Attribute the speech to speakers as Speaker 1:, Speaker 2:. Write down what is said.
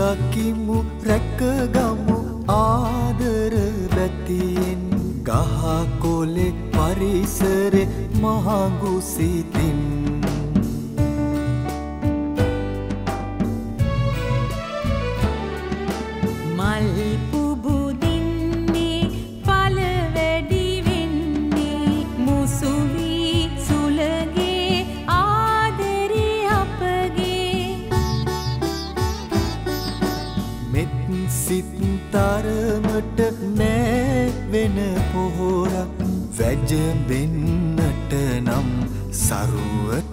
Speaker 1: රකිමු රැකගමු ආදර බැතියෙන් ගහ කොලේ පරිසරේ මහඟු සිතින්
Speaker 2: මල් පුබුදින්නේ ඵල වැඩි වෙන්නේ මුසු වී සුලගේ ආදරේ අපගේ
Speaker 1: මෙත් සිත් තරමට නෑ වෙන පොහොරක් වැජඹෙන්නට නම් සරුව